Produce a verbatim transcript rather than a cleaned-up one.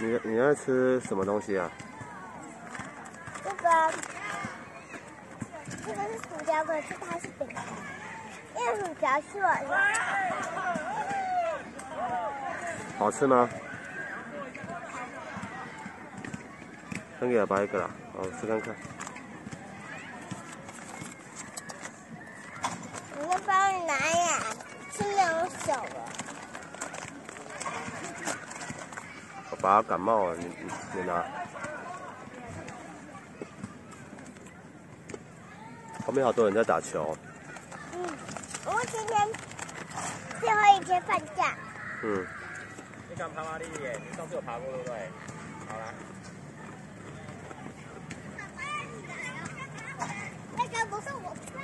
你你在吃什么东西啊？ 这个这个是薯条，可是它是饼干，因为薯条是我的。 好吃吗？分给爸爸一个啦，我吃看看。 你那帮你拿呀，吃两手了。 我爸感冒了，你你你拿。后面好多人在打球。 嗯，我们今天最后一天放假。 嗯。 你敢爬马力耶？你上次有爬过对不对？好啦。 那个不是我。